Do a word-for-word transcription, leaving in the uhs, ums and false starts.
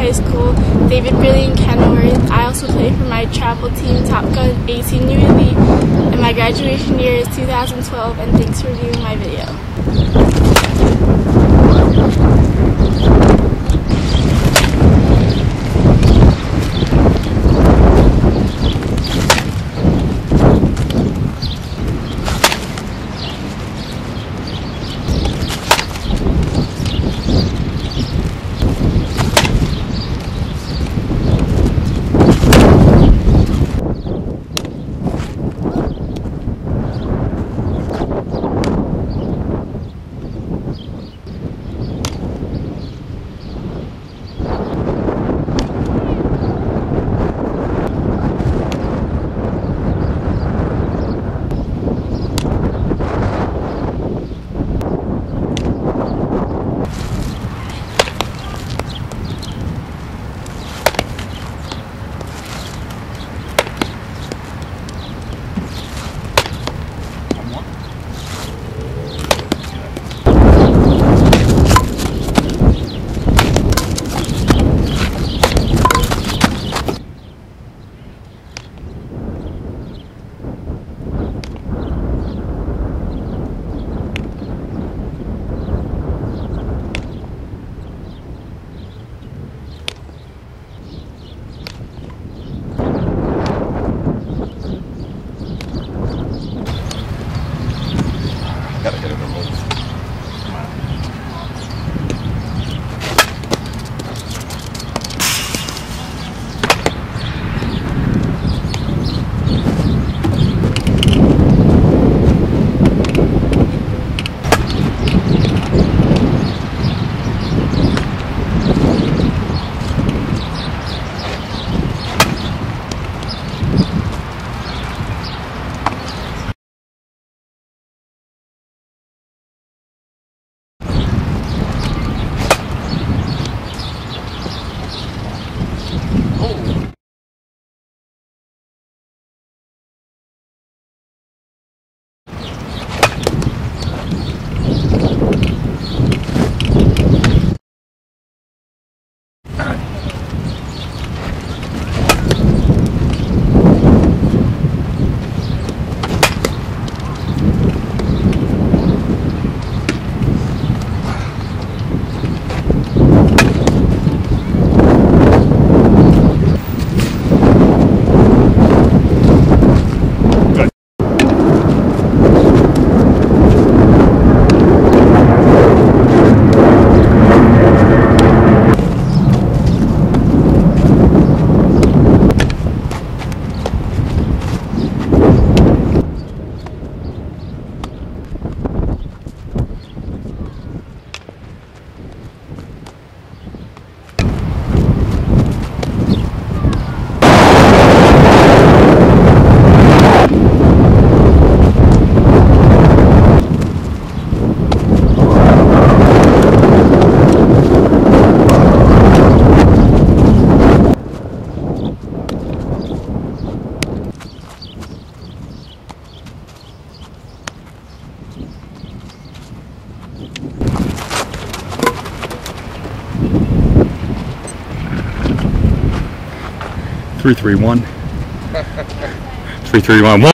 high school, David, Billy, and Kenworth. I also play for my travel team, Top Gun eighteen New Elite, and my graduation year is two thousand twelve, and thanks for viewing my video. Gotta get it removed. Three, three, one. Three, three, one.